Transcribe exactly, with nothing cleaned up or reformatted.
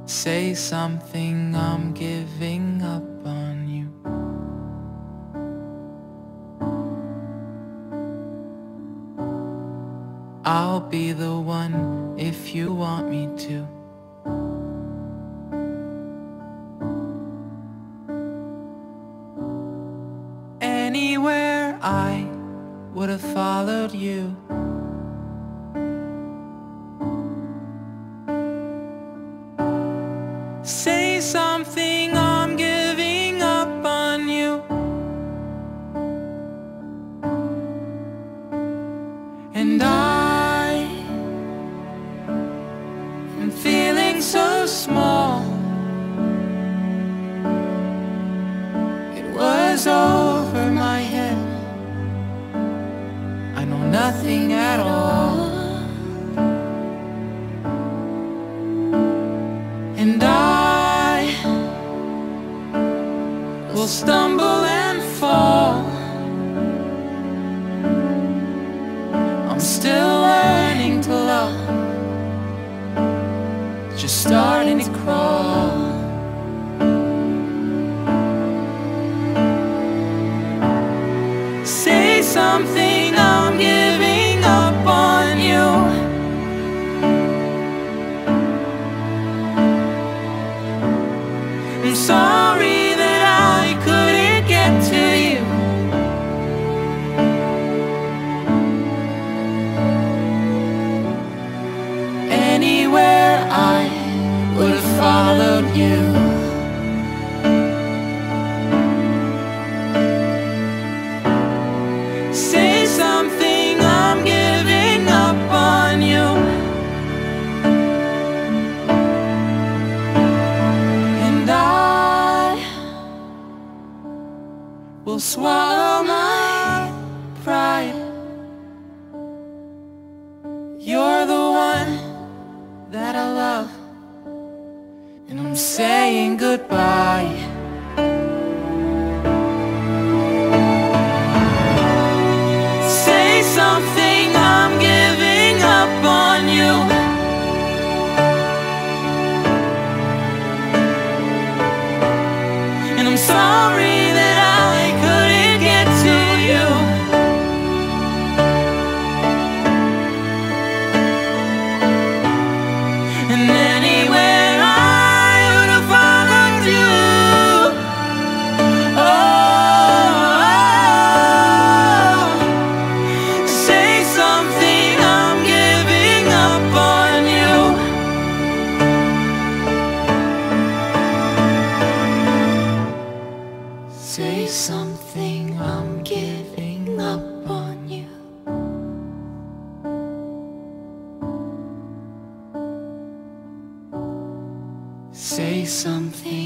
Say something, I'm giving up on you. I'll be the one if you want me to. Anywhere I would have followed you. Say something, I'm giving up on you. And I am feeling so small. It was over my head. I know nothing at all. And I will stumble and fall. I'm still learning to love, just starting to crawl. Say something, I'm giving up on you. I'm sorry that I couldn't get to you. Anywhere I would have followed you. Say something, I'm giving up on you. And I will swallow my pride. You're the one that I love, and I'm saying goodbye. Say something, I'm giving up on you. And I'm sorry that I couldn't get to you. And anywhere I would have followed you. Oh, say something, I'm giving up on you. Say something, I'm giving up on you. Say something.